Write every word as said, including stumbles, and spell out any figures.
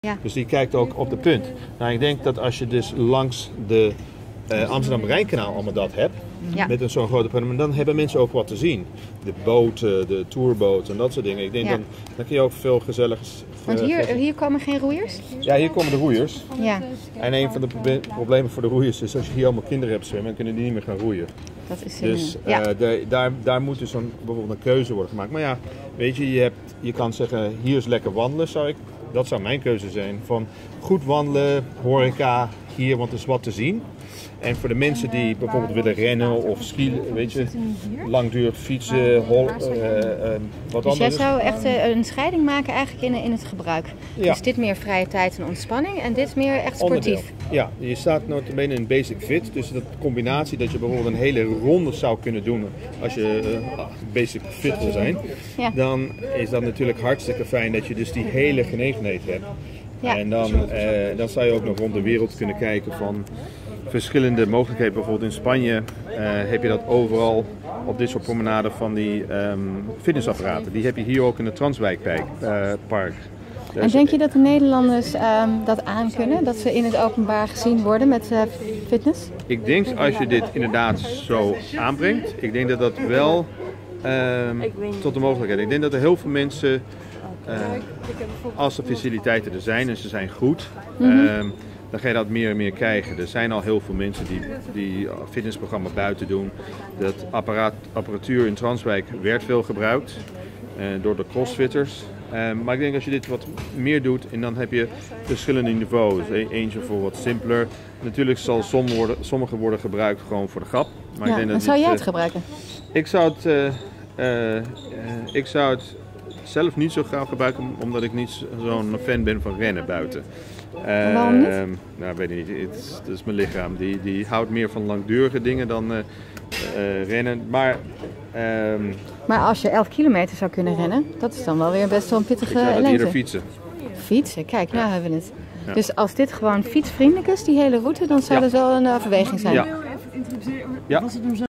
Ja. Dus die kijkt ook op de punt. Nou, ik denk dat als je dus langs de uh, Amsterdam-Rijnkanaal allemaal dat hebt, ja. met zo'n grote panorama, dan hebben mensen ook wat te zien. De boten, de tourboten en dat soort dingen. Ik denk ja. dan, dan kun je ook veel gezelliger... Want hier, hier komen geen roeiers? Ja, hier komen de roeiers. Ja. En een van de proble problemen voor de roeiers is als je hier allemaal kinderen hebt zwemmen, dan kunnen die niet meer gaan roeien. Dat is dus uh, ja. de, daar, daar moet dus een, bijvoorbeeld een keuze worden gemaakt. Maar ja, weet je, je, hebt, je kan zeggen, hier is lekker wandelen, zou ik, dat zou mijn keuze zijn. Van goed wandelen, horeca, hier, want er is wat te zien. En voor de mensen die bijvoorbeeld willen rennen of skiën, weet je, langdurig fietsen, hol, uh, uh, wat dus anders. jij zou echt uh, een scheiding maken eigenlijk in, in het gebruik. Ja. Dus dit meer vrije tijd en ontspanning en dit meer echt sportief. Onderdeel. Ja, je staat notabene in basic fit, dus dat combinatie dat je bijvoorbeeld een hele ronde zou kunnen doen als je uh, basic fit wil zijn, ja. dan is dat natuurlijk hartstikke fijn dat je dus die hele genegenheid hebt. Ja. En dan, uh, dan zou je ook nog rond de wereld kunnen kijken van verschillende mogelijkheden. Bijvoorbeeld in Spanje uh, heb je dat overal op dit soort promenaden van die um, fitnessapparaten. Die heb je hier ook in het Transwijkpark. Uh, en denk je dat de Nederlanders um, dat aankunnen? Dat ze in het openbaar gezien worden met uh, fitness? Ik denk als je dit inderdaad zo aanbrengt, ik denk dat dat wel um, tot de mogelijkheid. Ik denk dat er heel veel mensen, uh, als de faciliteiten er zijn en ze zijn goed, mm-hmm. um, dan ga je dat meer en meer krijgen. Er zijn al heel veel mensen die, die fitnessprogramma buiten doen. Dat apparaat, apparatuur in Transwijk werd veel gebruikt uh, door de crossfitters. Uh, maar ik denk als je dit wat meer doet en dan heb je verschillende niveaus. E eentje voor wat simpeler. Natuurlijk zal sommige worden, sommige worden gebruikt gewoon voor de grap. Maar ja, ik denk dat en zou dit, jij het uh, gebruiken? Ik zou het, uh, uh, uh, ik zou het zelf niet zo graag gebruiken omdat ik niet zo'n fan ben van rennen buiten. Uh, Waarom niet? Nou, weet ik niet. Het is, het is mijn lichaam. Die, die houdt meer van langdurige dingen dan uh, uh, rennen. Maar, um, maar als je elf kilometer zou kunnen rennen, dat is dan wel weer best wel een pittige lengte. Ik zou dat eerder fietsen. Fietsen? Kijk, nou ja. hebben we het. Ja. Dus als dit gewoon fietsvriendelijk is, die hele route, dan zou ja. dat wel een overweging zijn. Ja. Ja.